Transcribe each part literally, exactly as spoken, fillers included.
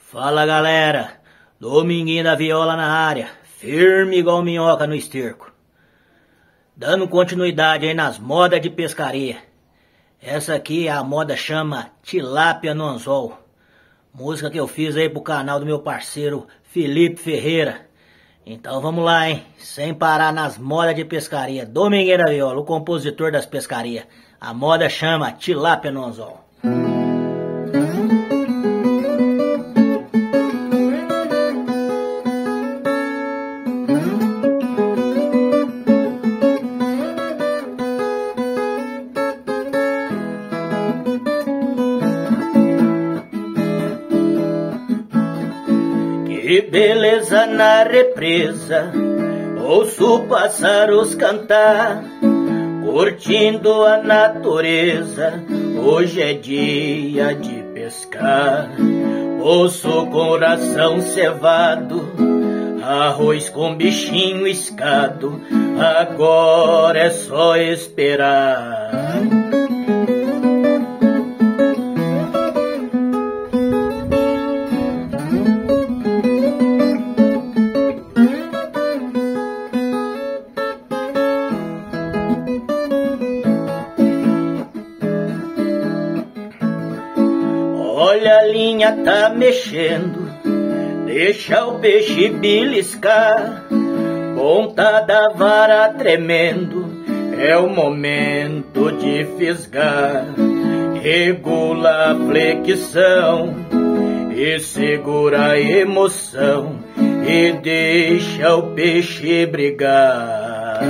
Fala galera, Dominguinho da Viola na área, firme igual minhoca no esterco. Dando continuidade aí nas modas de pescaria. Essa aqui a moda chama Tilápia no Anzol. Música que eu fiz aí pro canal do meu parceiro Felipe Ferreira. Então vamos lá, hein? Sem parar nas modas de pescaria. Dominguinho da Viola, o compositor das pescarias. A moda chama Tilápia no Anzol. Que beleza na represa, ouço pássaros cantar, curtindo a natureza, hoje é dia de pescar. Ouço o coração cevado, arroz com bichinho escado, agora é só esperar. Olha a linha tá mexendo, deixa o peixe beliscar, ponta da vara tremendo, é o momento de fisgar. Regula a flexão e segura a emoção e deixa o peixe brigar.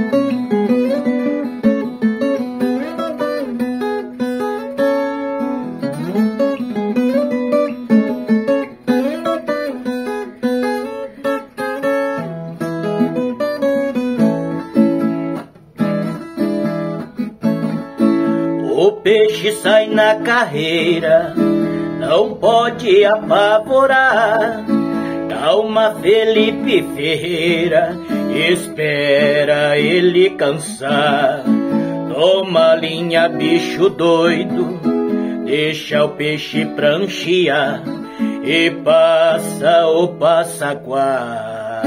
O peixe sai na carreira, não pode apavorar. Calma, Felipe Ferreira, espera ele cansar. Toma linha, bicho doido, deixa o peixe pranchear e passa o passaquá.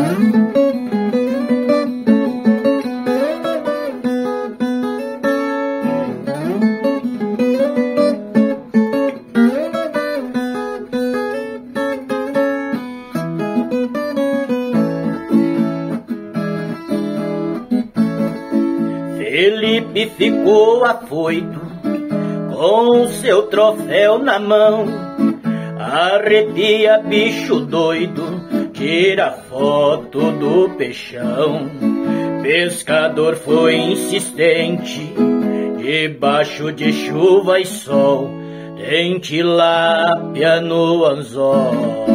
Felipe ficou afoito, com seu troféu na mão, arrepia bicho doido, tira foto do peixão. Pescador foi insistente, debaixo de chuva e sol, tem tilápia no anzol.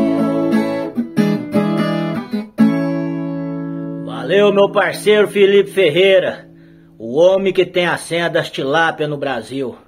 Valeu, meu parceiro Felipe Ferreira, o homem que tem a senha das tilápia no Brasil.